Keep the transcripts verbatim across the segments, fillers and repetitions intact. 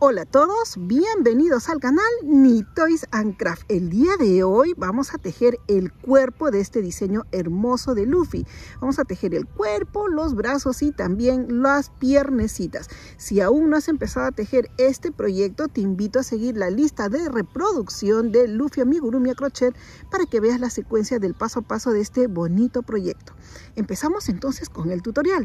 Hola a todos, bienvenidos al canal Knit-Toys and Craft. El día de hoy vamos a tejer el cuerpo de este diseño hermoso de Luffy. Vamos a tejer el cuerpo, los brazos y también las piernecitas. Si aún no has empezado a tejer este proyecto, te invito a seguir la lista de reproducción de Luffy Amigurumi a crochet para que veas la secuencia del paso a paso de este bonito proyecto. Empezamos entonces con el tutorial.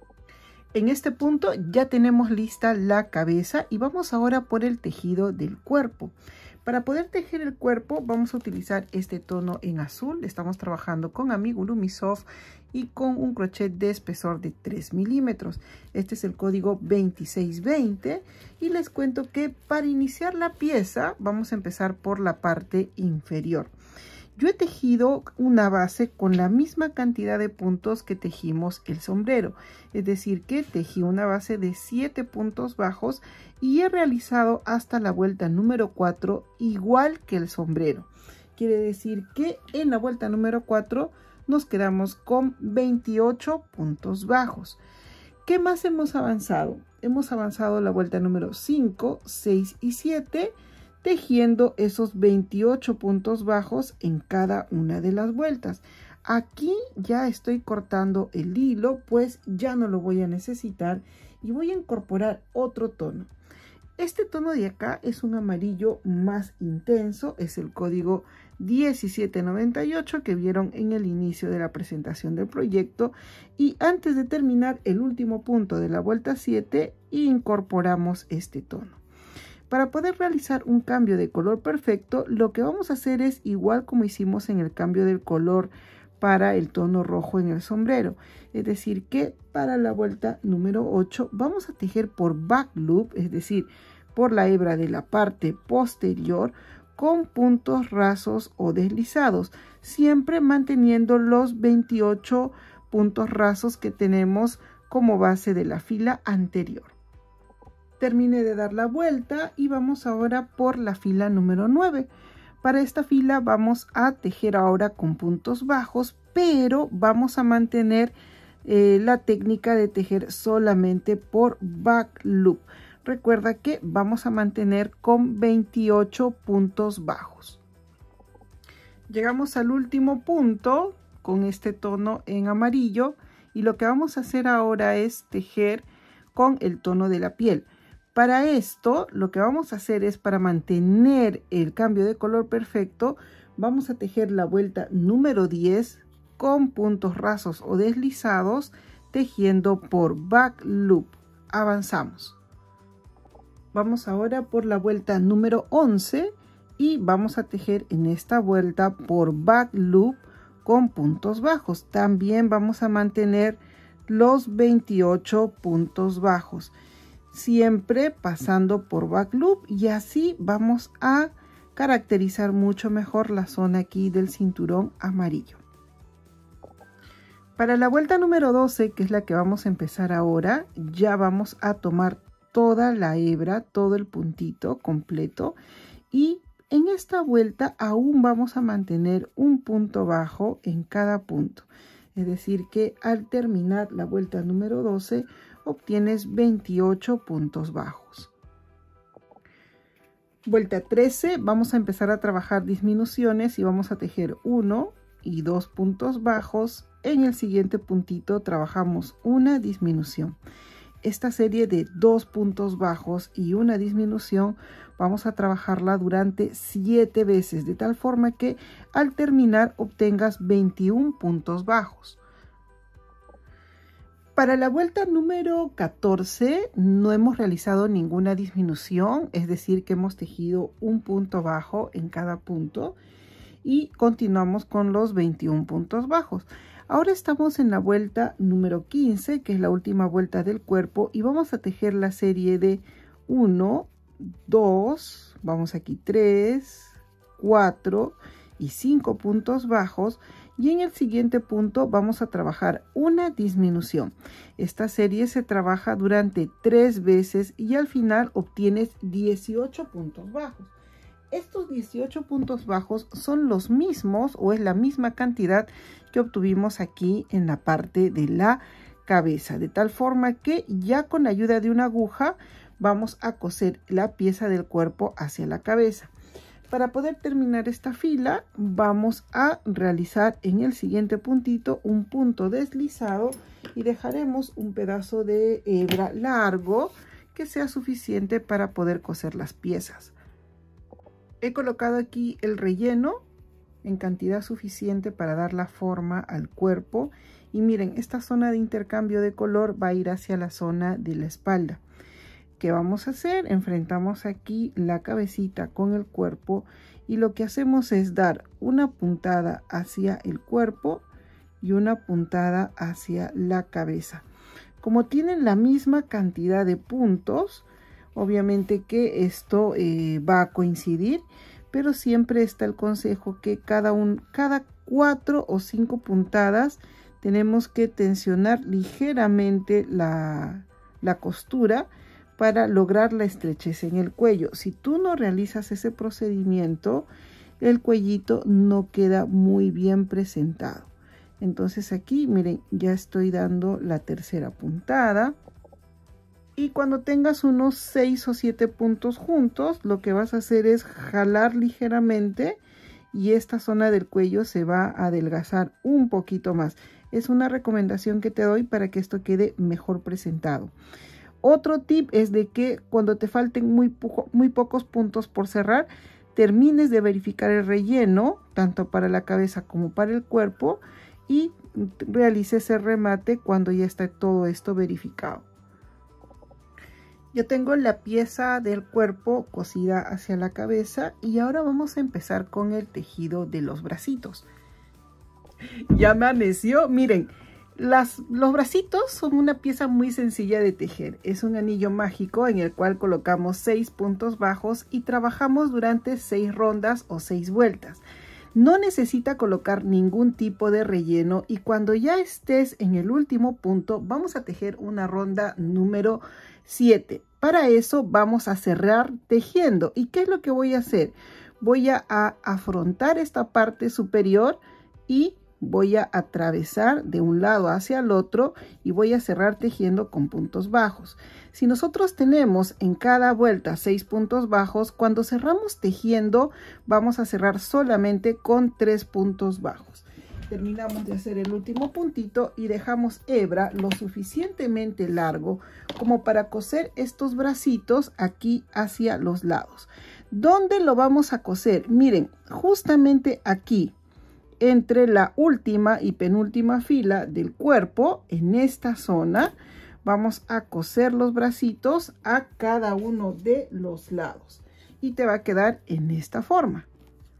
En este punto ya tenemos lista la cabeza y vamos ahora por el tejido del cuerpo. Para poder tejer el cuerpo vamos a utilizar este tono en azul. Estamos trabajando con Amigurumi Soft y con un crochet de espesor de tres milímetros. Este es el código veintiséis veinte y les cuento que para iniciar la pieza vamos a empezar por la parte inferior. Yo he tejido una base con la misma cantidad de puntos que tejimos el sombrero. Es decir, que tejí una base de siete puntos bajos y he realizado hasta la vuelta número cuatro igual que el sombrero. Quiere decir que en la vuelta número cuatro nos quedamos con veintiocho puntos bajos. ¿Qué más hemos avanzado? Hemos avanzado la vuelta número cinco, seis y siete. Tejiendo esos veintiocho puntos bajos en cada una de las vueltas. Aquí ya estoy cortando el hilo, pues ya no lo voy a necesitar y voy a incorporar otro tono. Este tono de acá es un amarillo más intenso, es el código diecisiete noventa y ocho que vieron en el inicio de la presentación del proyecto. Y antes de terminar el último punto de la vuelta siete, incorporamos este tono. Para poder realizar un cambio de color perfecto, lo que vamos a hacer es igual como hicimos en el cambio del color para el tono rojo en el sombrero. Es decir, que para la vuelta número ocho vamos a tejer por back loop, es decir, por la hebra de la parte posterior con puntos rasos o deslizados, siempre manteniendo los veintiocho puntos rasos que tenemos como base de la fila anterior. Terminé de dar la vuelta y vamos ahora por la fila número nueve. Para esta fila vamos a tejer ahora con puntos bajos, pero vamos a mantener eh, la técnica de tejer solamente por back loop. Recuerda que vamos a mantener con veintiocho puntos bajos. Llegamos al último punto con este tono en amarillo y lo que vamos a hacer ahora es tejer con el tono de la piel. Para esto, lo que vamos a hacer es, para mantener el cambio de color perfecto, vamos a tejer la vuelta número diez con puntos rasos o deslizados, tejiendo por back loop. Avanzamos. Vamos ahora por la vuelta número once y vamos a tejer en esta vuelta por back loop con puntos bajos. También vamos a mantener los veintiocho puntos bajos. Siempre pasando por back loop y así vamos a caracterizar mucho mejor la zona aquí del cinturón amarillo. Para la vuelta número doce, que es la que vamos a empezar ahora, ya vamos a tomar toda la hebra, todo el puntito completo y en esta vuelta aún vamos a mantener un punto bajo en cada punto. Es decir que al terminar la vuelta número doce obtienes veintiocho puntos bajos. Vuelta trece, vamos a empezar a trabajar disminuciones y vamos a tejer uno y dos puntos bajos. En el siguiente puntito trabajamos una disminución. Esta serie de dos puntos bajos y una disminución vamos a trabajarla durante siete veces, de tal forma que al terminar obtengas veintiún puntos bajos. Para la vuelta número catorce no hemos realizado ninguna disminución, es decir que hemos tejido un punto bajo en cada punto y continuamos con los veintiún puntos bajos. Ahora estamos en la vuelta número quince, que es la última vuelta del cuerpo, y vamos a tejer la serie de uno, dos, vamos aquí tres, cuatro y cinco puntos bajos. Y en el siguiente punto vamos a trabajar una disminución. Esta serie se trabaja durante tres veces y al final obtienes dieciocho puntos bajos. Estos dieciocho puntos bajos son los mismos o es la misma cantidad que obtuvimos aquí en la parte de la cabeza. De tal forma que ya con la ayuda de una aguja vamos a coser la pieza del cuerpo hacia la cabeza. Para poder terminar esta fila, vamos a realizar en el siguiente puntito un punto deslizado y dejaremos un pedazo de hebra largo que sea suficiente para poder coser las piezas. He colocado aquí el relleno en cantidad suficiente para dar la forma al cuerpo. Y miren, esta zona de intercambio de color va a ir hacia la zona de la espalda. ¿Qué vamos a hacer? Enfrentamos aquí la cabecita con el cuerpo y lo que hacemos es dar una puntada hacia el cuerpo y una puntada hacia la cabeza. Como tienen la misma cantidad de puntos, obviamente que esto eh, va a coincidir, pero siempre está el consejo que cada, un, cada cuatro o cinco puntadas tenemos que tensionar ligeramente la, la costura para lograr la estrechez en el cuello. Si tú no realizas ese procedimiento, el cuellito no queda muy bien presentado. Entonces aquí, miren, ya estoy dando la tercera puntada. Y cuando tengas unos seis o siete puntos juntos, lo que vas a hacer es jalar ligeramente y esta zona del cuello se va a adelgazar un poquito más. Es una recomendación que te doy para que esto quede mejor presentado. Otro tip es de que cuando te falten muy, po muy pocos puntos por cerrar, termines de verificar el relleno, tanto para la cabeza como para el cuerpo, y realices el remate cuando ya está todo esto verificado. Yo tengo la pieza del cuerpo cosida hacia la cabeza y ahora vamos a empezar con el tejido de los bracitos. Ya amaneció, miren. Las, los bracitos son una pieza muy sencilla de tejer. Es un anillo mágico en el cual colocamos seis puntos bajos y trabajamos durante seis rondas o seis vueltas. No necesita colocar ningún tipo de relleno y cuando ya estés en el último punto vamos a tejer una ronda número siete. Para eso vamos a cerrar tejiendo. ¿Y qué es lo que voy a hacer? Voy a, a afrontar esta parte superior y voy a atravesar de un lado hacia el otro y voy a cerrar tejiendo con puntos bajos. Si nosotros tenemos en cada vuelta seis puntos bajos, cuando cerramos tejiendo vamos a cerrar solamente con tres puntos bajos. Terminamos de hacer el último puntito y dejamos hebra lo suficientemente largo como para coser estos bracitos aquí hacia los lados. ¿Dónde lo vamos a coser? Miren, justamente aquí, entre la última y penúltima fila del cuerpo, en esta zona, vamos a coser los bracitos a cada uno de los lados. Y te va a quedar en esta forma.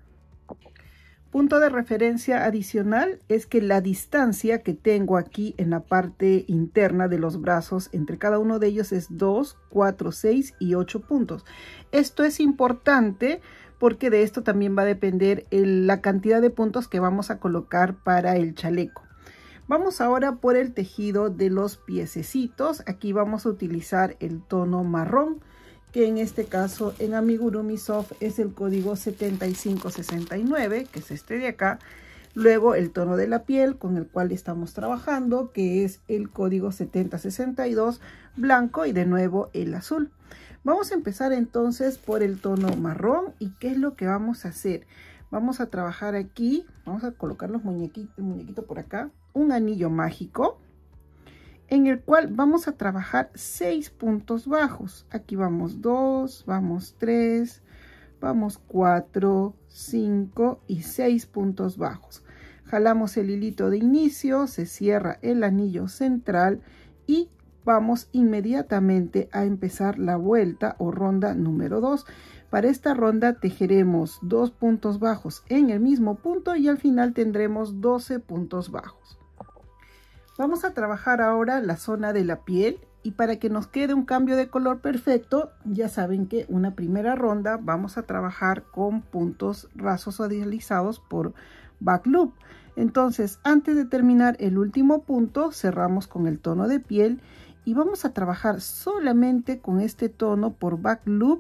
Punto de referencia adicional es que la distancia que tengo aquí en la parte interna de los brazos entre cada uno de ellos es dos, cuatro, seis y ocho puntos. Esto es importante porque de esto también va a depender el, la cantidad de puntos que vamos a colocar para el chaleco. Vamos ahora por el tejido de los piececitos. Aquí vamos a utilizar el tono marrón, que en este caso en Amigurumi Soft es el código setenta y cinco sesenta y nueve, que es este de acá. Luego el tono de la piel con el cual estamos trabajando, que es el código setenta sesenta y dos, blanco, y de nuevo el azul. Vamos a empezar entonces por el tono marrón. ¿Y qué es lo que vamos a hacer? Vamos a trabajar aquí, vamos a colocar los muñequitos, el muñequito por acá, un anillo mágico, en el cual vamos a trabajar seis puntos bajos. Aquí vamos dos, vamos tres, vamos cuatro, cinco y seis puntos bajos. Jalamos el hilito de inicio, se cierra el anillo central y vamos inmediatamente a empezar la vuelta o ronda número dos. Para esta ronda tejeremos dos puntos bajos en el mismo punto y al final tendremos doce puntos bajos. Vamos a trabajar ahora la zona de la piel y para que nos quede un cambio de color perfecto, ya saben que una primera ronda vamos a trabajar con puntos rasos o deslizados por back loop. Entonces, antes de terminar el último punto, cerramos con el tono de piel y vamos a trabajar solamente con este tono por back loop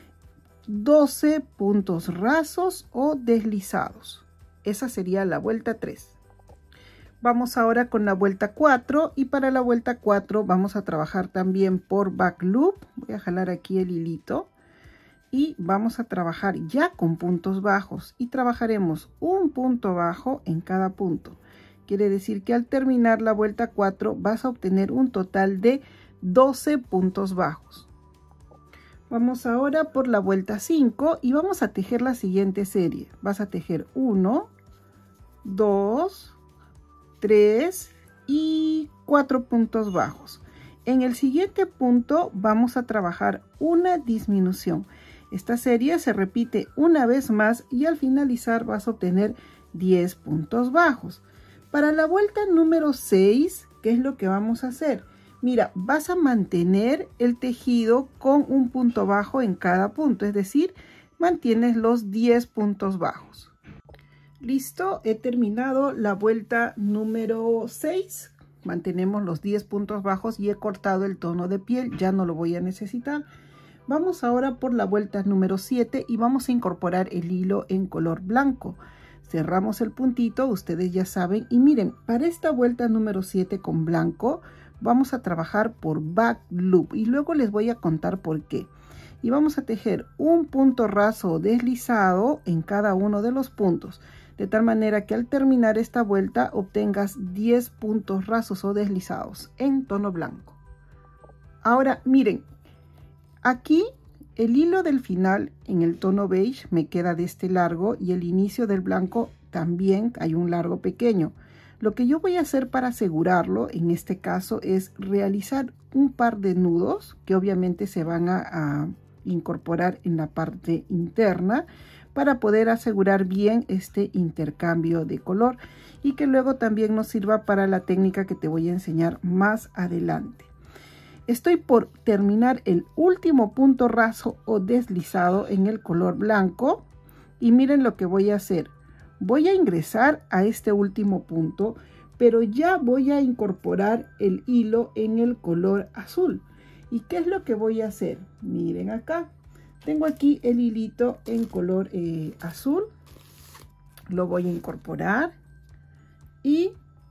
doce puntos rasos o deslizados. Esa sería la vuelta tres. Vamos ahora con la vuelta cuatro y para la vuelta cuatro vamos a trabajar también por back loop. Voy a jalar aquí el hilito y vamos a trabajar ya con puntos bajos y trabajaremos un punto bajo en cada punto. Quiere decir que al terminar la vuelta cuatro vas a obtener un total de doce puntos bajos. Vamos ahora por la vuelta cinco y vamos a tejer la siguiente serie. Vas a tejer uno, dos, tres y cuatro puntos bajos. En el siguiente punto vamos a trabajar una disminución. Esta serie se repite una vez más y al finalizar vas a obtener diez puntos bajos. Para la vuelta número seis, ¿qué es lo que vamos a hacer? Mira, vas a mantener el tejido con un punto bajo en cada punto, es decir, mantienes los diez puntos bajos. Listo, he terminado la vuelta número seis. Mantenemos los diez puntos bajos y he cortado el tono de piel, ya no lo voy a necesitar. Vamos ahora por la vuelta número siete y vamos a incorporar el hilo en color blanco. Cerramos el puntito, ustedes ya saben, y miren, para esta vuelta número siete con blanco vamos a trabajar por back loop y luego les voy a contar por qué. Y vamos a tejer un punto raso deslizado en cada uno de los puntos, de tal manera que al terminar esta vuelta obtengas diez puntos rasos o deslizados en tono blanco. Ahora miren, aquí el hilo del final en el tono beige me queda de este largo y el inicio del blanco también hay un largo pequeño. Lo que yo voy a hacer para asegurarlo en este caso es realizar un par de nudos que obviamente se van a, a incorporar en la parte interna para poder asegurar bien este intercambio de color y que luego también nos sirva para la técnica que te voy a enseñar más adelante. Estoy por terminar el último punto raso o deslizado en el color blanco y miren lo que voy a hacer. Voy a ingresar a este último punto, pero ya voy a incorporar el hilo en el color azul. ¿Y qué es lo que voy a hacer? Miren acá. Tengo aquí el hilito en color eh, azul. Lo voy a incorporar. Y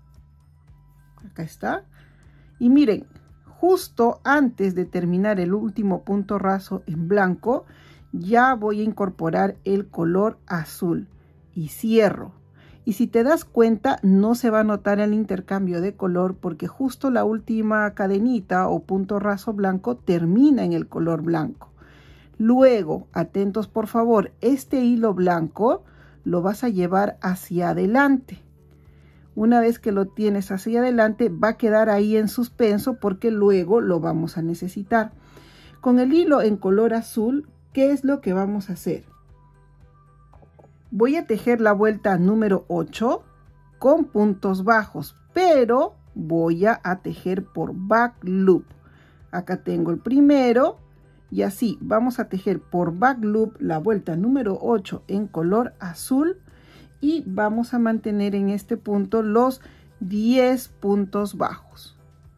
acá está. Y miren, justo antes de terminar el último punto raso en blanco, ya voy a incorporar el color azul. Y cierro. Y si te das cuenta, no se va a notar el intercambio de color porque justo la última cadenita o punto raso blanco termina en el color blanco. Luego, atentos por favor, este hilo blanco lo vas a llevar hacia adelante. Una vez que lo tienes hacia adelante, va a quedar ahí en suspenso porque luego lo vamos a necesitar. Con el hilo en color azul, ¿qué es lo que vamos a hacer? Voy a tejer la vuelta número ocho con puntos bajos, pero voy a tejer por back loop. Acá tengo el primero y así vamos a tejer por back loop la vuelta número ocho en color azul y vamos a mantener en este punto los diez puntos bajos.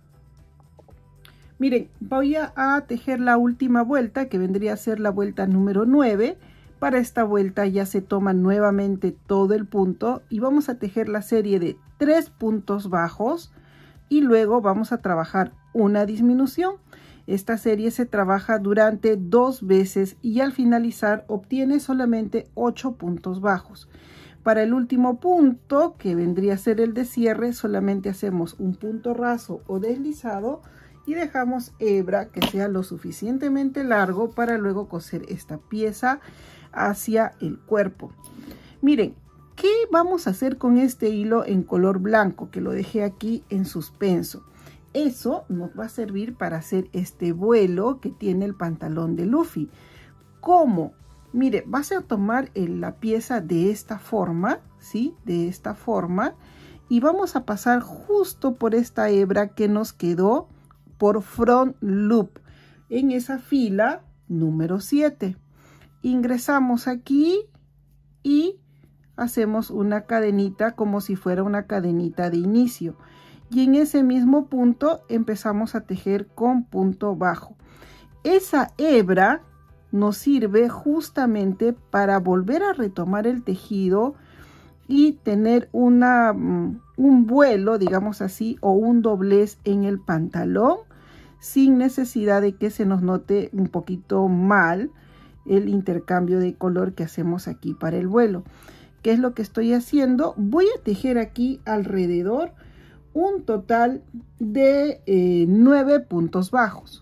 Miren, voy a, a tejer la última vuelta que vendría a ser la vuelta número nueve. Para esta vuelta ya se toma nuevamente todo el punto y vamos a tejer la serie de tres puntos bajos y luego vamos a trabajar una disminución. Esta serie se trabaja durante dos veces y al finalizar obtiene solamente ocho puntos bajos. Para el último punto, que vendría a ser el de cierre, solamente hacemos un punto raso o deslizado y dejamos hebra que sea lo suficientemente largo para luego coser esta pieza hacia el cuerpo. Miren, ¿qué vamos a hacer con este hilo en color blanco que lo dejé aquí en suspenso? Eso nos va a servir para hacer este vuelo que tiene el pantalón de Luffy. ¿Cómo? Mire, vas a tomar la pieza de esta forma, ¿sí? De esta forma y vamos a pasar justo por esta hebra que nos quedó por front loop en esa fila número siete. Ingresamos aquí y hacemos una cadenita como si fuera una cadenita de inicio y en ese mismo punto empezamos a tejer con punto bajo. Esa hebra nos sirve justamente para volver a retomar el tejido y tener una, un vuelo, digamos así, o un doblez en el pantalón, sin necesidad de que se nos note un poquito mal el intercambio de color que hacemos aquí para el vuelo. ¿Qué es lo que estoy haciendo? Voy a tejer aquí alrededor un total de eh, nueve puntos bajos.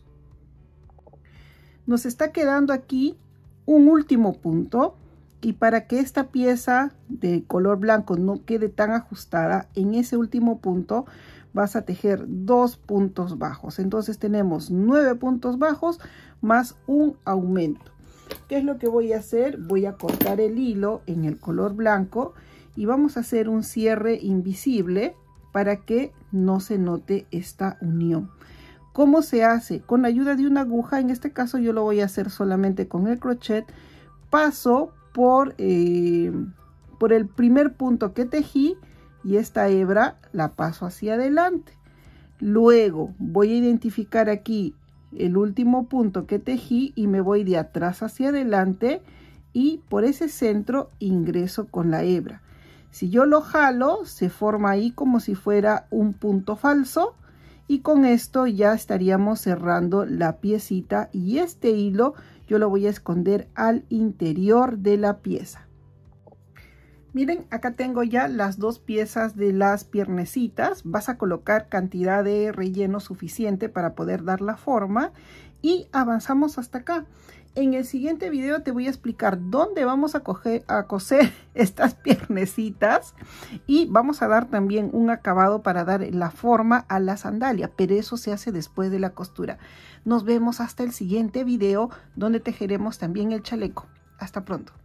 Nos está quedando aquí un último punto, y para que esta pieza de color blanco no quede tan ajustada, en ese último punto vas a tejer dos puntos bajos. Entonces tenemos nueve puntos bajos más un aumento. ¿Qué es lo que voy a hacer? Voy a cortar el hilo en el color blanco y vamos a hacer un cierre invisible para que no se note esta unión. ¿Cómo se hace? Con la ayuda de una aguja. En este caso yo lo voy a hacer solamente con el crochet. Paso por, eh, por el primer punto que tejí y esta hebra la paso hacia adelante. Luego voy a identificar aquí el último punto que tejí y me voy de atrás hacia adelante y por ese centro ingreso con la hebra. Si yo lo jalo, se forma ahí como si fuera un punto falso, y con esto ya estaríamos cerrando la piecita, y este hilo yo lo voy a esconder al interior de la pieza. Miren, acá tengo ya las dos piezas de las piernecitas. Vas a colocar cantidad de relleno suficiente para poder dar la forma y avanzamos hasta acá. En el siguiente video te voy a explicar dónde vamos a, coger, a coser estas piernecitas, y vamos a dar también un acabado para dar la forma a la sandalia, pero eso se hace después de la costura. Nos vemos hasta el siguiente video donde tejeremos también el chaleco. Hasta pronto.